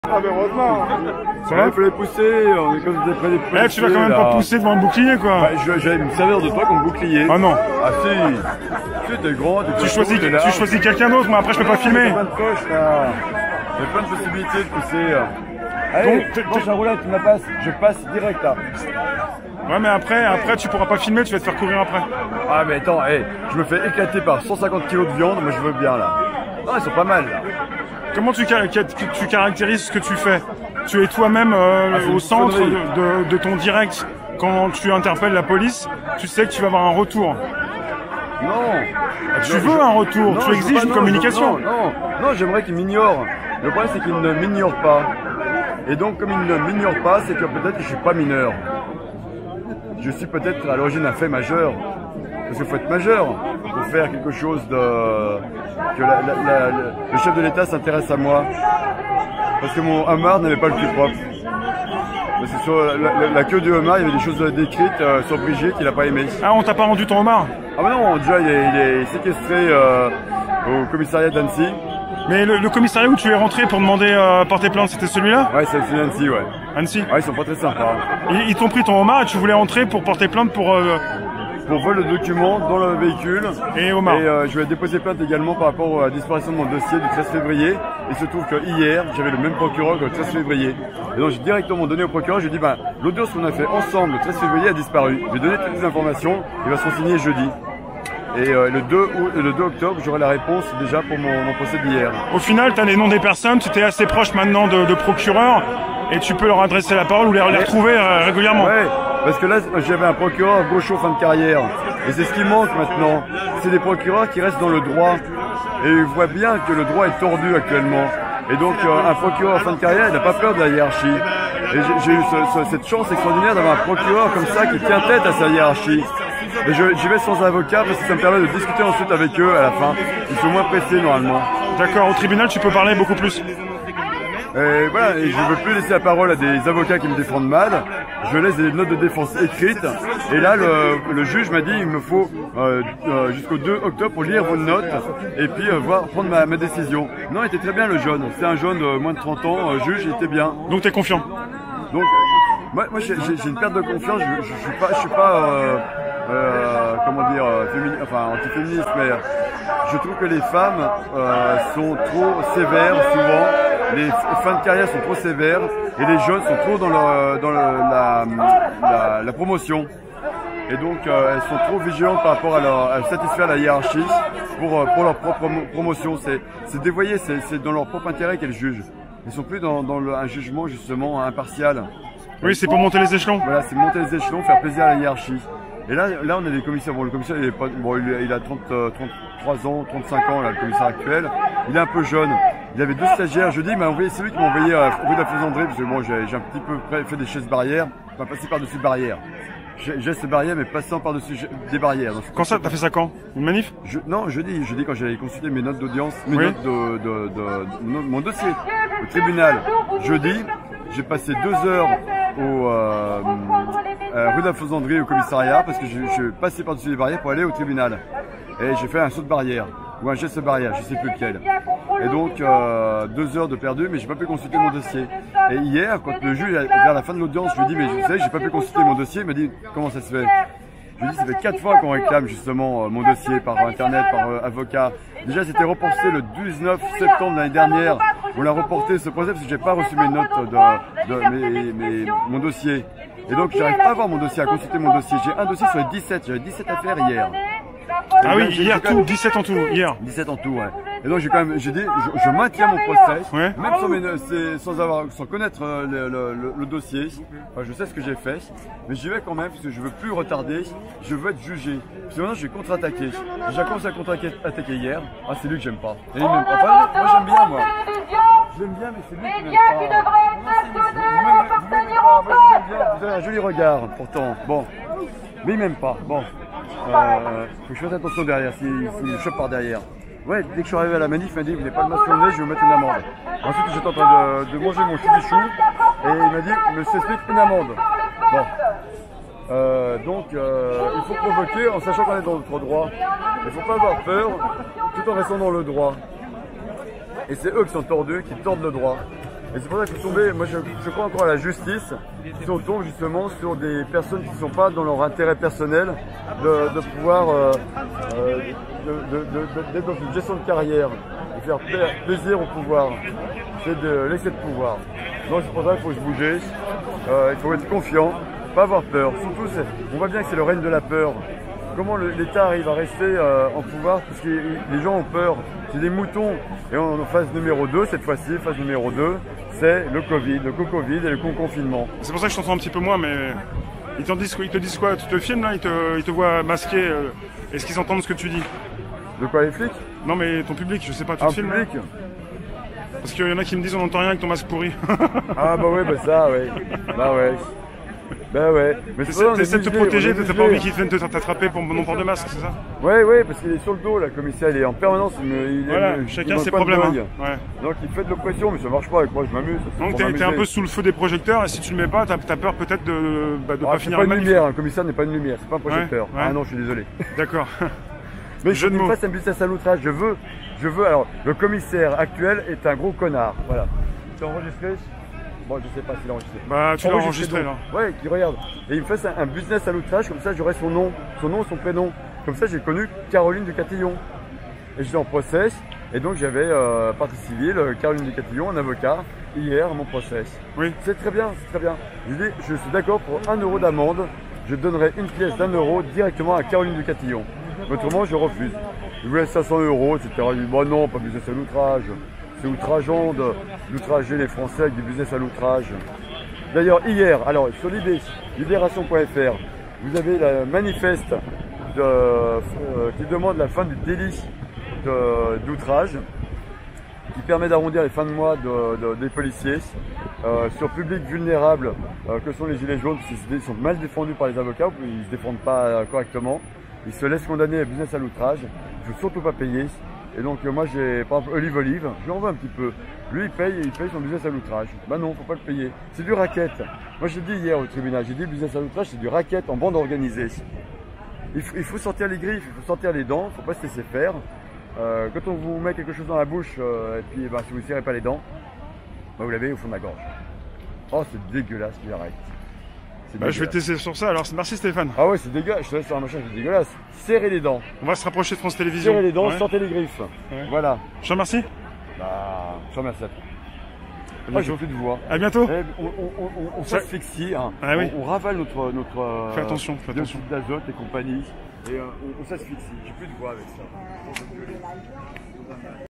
Ah ben heureusement. C'est vrai, il fallait pousser, on est comme des près des policiers. Tu vas quand même pas pousser devant un bouclier quoi. Bah, j'allais me servir de toi comme bouclier. Ah non. Ah si. Tu es grand, tu choisis quelqu'un d'autre, mais après je peux pas filmer. Il y a plein de poches là. Il y a plein de possibilités de pousser. Allez, j'ai un roulette, tu me la passes. Je passe direct là. Ouais mais après tu pourras pas filmer, tu vas te faire courir après. Ah mais attends, hey, je me fais éclater par 150 kg de viande, moi je veux bien là. Non, ils sont pas mal là. Comment tu caractérises ce que tu fais? Tu es toi-même au centre de ton direct. Quand tu interpelles la police, tu sais que tu vas avoir un retour. Non. Tu veux un retour, tu exiges une communication. Non, j'aimerais qu'ils m'ignorent. Le problème c'est qu'ils ne m'ignorent pas. Et donc comme ils ne m'ignorent pas, c'est que peut-être que je suis pas mineur. Je suis peut-être à l'origine d'un fait majeur. Parce qu'il faut être majeur pour faire quelque chose de... que le chef de l'État s'intéresse à moi. Parce que mon homard n'avait pas le plus propre. Parce que sur la queue du homard, il y avait des choses décrites sur Brigitte qu'il n'a pas aimé. Ah, on t'a pas rendu ton homard? Ah bah non, déjà il est séquestré au commissariat d'Annecy. Mais le commissariat où tu es rentré pour demander porter plainte, c'était celui-là? Ouais, c'est celui d'Annecy, ouais. Annecy? Ouais, ils sont pas très sympas. Ils t'ont pris ton homard et tu voulais entrer pour porter plainte pour vol de documents dans le véhicule. Et homard. Et je vais déposer plainte également par rapport à la disparition de mon dossier du 13 février. Il se trouve que hier, j'avais le même procureur que le 13 février. Et donc j'ai directement donné au procureur, je lui ai dit, l'audience qu'on a fait ensemble le 13 février a disparu. Je lui ai donné toutes les informations, il va se renseigner jeudi. Et le 2 octobre, j'aurai la réponse déjà pour mon procès d'hier. Au final, tu as les noms des personnes, tu es assez proche maintenant de procureurs et tu peux leur adresser la parole ou les retrouver régulièrement. Ouais, parce que là, j'avais un procureur gaucho fin de carrière. Et c'est ce qui manque maintenant. C'est des procureurs qui restent dans le droit. Et ils voient bien que le droit est tordu actuellement. Et donc, un procureur fin de carrière, il n'a pas peur de la hiérarchie. Et j'ai eu cette chance extraordinaire d'avoir un procureur comme ça qui tient tête à sa hiérarchie. Et j'y vais sans avocat parce que ça me permet de discuter ensuite avec eux à la fin. Ils sont moins pressés normalement. D'accord, au tribunal tu peux parler beaucoup plus. Et voilà, et je ne veux plus laisser la parole à des avocats qui me défendent mal. Je laisse des notes de défense écrites. Et là, le juge m'a dit il me faut jusqu'au 2 octobre pour lire vos notes et puis prendre ma décision. Non, il était très bien le jeune. C'est un jeune de moins de 30 ans, juge, il était bien. Donc tu es confiant? Donc, moi j'ai une perte de confiance. Je suis pas comment dire, antiféministe, mais je trouve que les femmes sont trop sévères souvent. Les fins de carrière sont trop sévères et les jeunes sont trop dans la promotion. Et donc elles sont trop vigilantes par rapport à satisfaire la hiérarchie pour leur propre promotion. C'est dévoyé, c'est dans leur propre intérêt qu'elles jugent. Ils sont plus dans un jugement justement impartial. Oui, c'est pour monter les échelons. Voilà, c'est monter les échelons, faire plaisir à la hiérarchie. Et là on a des commissaires. Bon, le commissaire il a 33 ans, 35 ans là, le commissaire actuel. Il est un peu jeune. Il avait 2 stagiaires. Je dis, c'est lui qui m'a envoyé à rue de la Faisanderie parce que bon, j'ai un petit peu fait des chaises barrières, pas passer par-dessus barrières. Geste barrière, mais passant par-dessus des barrières. Donc, quand ça, t'as fait ça quand? Une manif? Non, jeudi quand j'avais consulté mes notes d'audience, notes mon dossier au tribunal. Jeudi, j'ai passé 2 heures rue de la Faisanderie au commissariat parce que je passais par-dessus les barrières pour aller au tribunal. Et j'ai fait un saut de barrière ou un geste barrière, je sais plus lequel. Et donc 2 heures de perdu, mais j'ai pas pu consulter mon dossier. Et hier, quand le juge, vers la fin de l'audience, je lui dis mais vous savez, j'ai pas pu consulter mon dossier, il m'a dit comment ça se fait? Je lui dis ça fait 4 fois qu'on réclame justement mon dossier par internet, par avocat. Déjà c'était reporté le 19 septembre de l'année dernière. On l'a reporté ce procès parce que j'ai pas reçu mes notes mon dossier. Et donc j'arrive pas à avoir mon dossier, à consulter mon dossier. J'ai un dossier sur les 17, j'avais 17 affaires hier. Ah oui, hier tout, 17 en tout, hier. 17 en tout, ouais. Et donc j'ai dit, je maintiens mon procès, ouais. Même sans connaître le dossier. Enfin, je sais ce que j'ai fait, mais j'y vais quand même parce que je veux plus retarder. Je veux être jugé. Parce que maintenant, je vais contre-attaquer. J'ai commencé à contre-attaquer hier. Ah, c'est lui que j'aime pas. Et il m'aime pas. Enfin, moi, j'aime bien, moi. Je l'aime bien, mais c'est lui qui m'aime pas. Vous avez un joli regard, pourtant. Bon, mais il m'aime pas. Bon. Faut que je fasse attention derrière, s'il me chope par derrière. Ouais, dès que je suis arrivé à la manif, il m'a dit vous n'avez pas le masque sur le nez, je vais vous mettre une amende. Ensuite, j'étais en train de manger mon chou et il m'a dit monsieur explique une amende. Bon. Donc, il faut provoquer en sachant qu'on est dans notre droit. Il ne faut pas avoir peur tout en restant dans le droit. Et c'est eux qui sont tordus, qui tordent le droit. Et c'est pour ça qu'il faut tomber, moi je crois encore à la justice, si on tombe justement sur des personnes qui ne sont pas dans leur intérêt personnel, de pouvoir d'être dans une gestion de carrière, de faire plaisir au pouvoir, c'est de laisser le pouvoir. Donc c'est pour ça qu'il faut se bouger, il faut être confiant, pas avoir peur. Surtout, on voit bien que c'est le règne de la peur. Comment l'État arrive à rester en pouvoir parce que les gens ont peur. C'est des moutons. Et en phase numéro 2, cette fois-ci, phase numéro 2, c'est le Covid, le co-Covid et le confinement. C'est pour ça que je t'entends un petit peu moins, mais ils te disent quoi? Tu te filmes là, ils te voient masqué. Est-ce qu'ils entendent ce que tu dis? De quoi, les flics? Non, mais ton public, je sais pas, tu te filmes public là? Parce qu'il y en a qui me disent on n'entend rien avec ton masque pourri. Ah bah ouais, bah ça, ouais. Bah ouais. Bah ouais. Mais t'essaies de te protéger, t'as pas envie qu'ils viennent t'attraper pour mon port de masque, c'est ça? Ouais, ouais, parce qu'il est sur le dos, là, le commissaire, il est en permanence. Voilà, chacun ses problèmes. Hein. Ouais. Donc il fait de l'oppression, mais ça marche pas avec moi, je m'amuse. Donc t'es un peu sous le feu des projecteurs, et si tu le mets pas, t'as peur peut-être de pas finir le manif. C'est pas une lumière, un commissaire n'est pas une lumière, c'est pas un projecteur. Ouais. Ah non, je suis désolé. D'accord. Mais je veux qu'il fasse un business à l'outrage, je veux, alors, le commissaire actuel est un gros connard, voilà. C'est enregistré? Bon, je sais pas s'il est enregistré. Bah, tu l'as enregistré là. Ouais, qui regarde. Et il me fait un business à l'outrage, comme ça j'aurai son nom, son prénom. Comme ça j'ai connu Caroline Ducatillon. Et j'étais en procès, et donc j'avais partie civile, Caroline Ducatillon, un avocat, hier à mon procès. Oui. C'est très bien, c'est très bien. Je dis, je suis d'accord pour 1 euro d'amende, je donnerai une pièce d'1 euro directement à Caroline Ducatillon. Autrement, je refuse. Je voulais 500 euros, etc. Je dis, bon non, pas business à l'outrage. C'est outrageant d'outrager les Français avec du business à l'outrage. D'ailleurs, hier, alors sur libération.fr, vous avez le manifeste qui demande la fin du délit d'outrage, qui permet d'arrondir les fins de mois des policiers sur public vulnérable que sont les gilets jaunes, parce qu'ils sont mal défendus par les avocats, ils ne se défendent pas correctement. Ils se laissent condamner à business à l'outrage, il ne faut surtout pas payer. Et donc moi j'ai par exemple Olive, je lui envoie un petit peu. Lui il paye son business à l'outrage. Bah non, faut pas le payer. C'est du racket. Moi j'ai dit hier au tribunal, j'ai dit business à l'outrage c'est du racket en bande organisée. Il faut sortir les griffes, il faut sortir les dents, il faut pas se laisser faire. Quand on vous met quelque chose dans la bouche et puis si vous ne serrez pas les dents, vous l'avez au fond de la gorge. Oh c'est dégueulasse, il arrête. Je vais tester sur ça, alors merci Stéphane. Ah ouais, c'est dégueulasse, je te laisse sur un machin, c'est dégueulasse. Serrez les dents. On va se rapprocher de France Télévisions. Serrez les dents, sortez les griffes. Ouais. Voilà. Je te remercie. Bah, je te remercie à toi. Moi, j'ai plus de voix. À bientôt. On s'asphyxie, hein. Ah, oui. On ravale notre fais attention, dioxyde d'azote et compagnie. Et on s'asphyxie. J'ai plus de voix avec ça.